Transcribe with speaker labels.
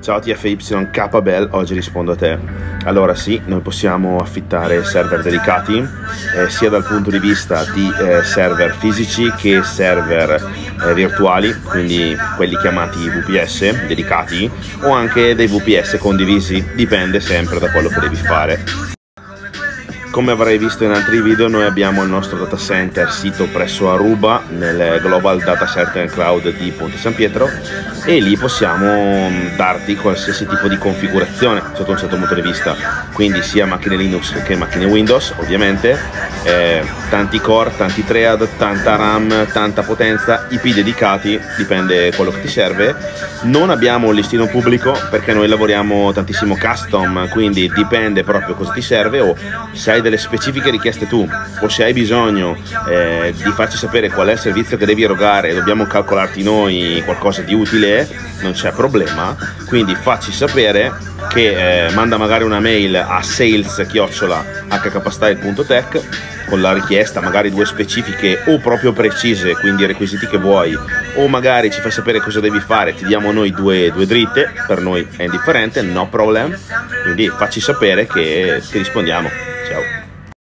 Speaker 1: Ciao TFYKBell, oggi rispondo a te. Allora sì, noi possiamo affittare server dedicati sia dal punto di vista di server fisici che server virtuali, quindi quelli chiamati VPS dedicati, o anche dei VPS condivisi, dipende sempre da quello che devi fare. Come avrai visto in altri video, noi abbiamo il nostro data center sito presso Aruba nel Global Data Center Cloud di Ponte San Pietro, e lì possiamo darti qualsiasi tipo di configurazione sotto un certo punto di vista, quindi sia macchine Linux che macchine Windows ovviamente, tanti core, tanti thread, tanta RAM, tanta potenza, IP dedicati, dipende quello che ti serve. Non abbiamo un listino pubblico perché noi lavoriamo tantissimo custom, quindi dipende proprio cosa ti serve, o se hai delle specifiche richieste tu, o se hai bisogno di farci sapere qual è il servizio che devi erogare e dobbiamo calcolarti noi qualcosa di utile, non c'è problema. Quindi facci sapere, che manda magari una mail a sales@hkstyle.tech con la richiesta, magari due specifiche o proprio precise, quindi i requisiti che vuoi, o magari ci fai sapere cosa devi fare, ti diamo noi due dritte, per noi è indifferente, no problem. Quindi facci sapere che ti rispondiamo. Ciao.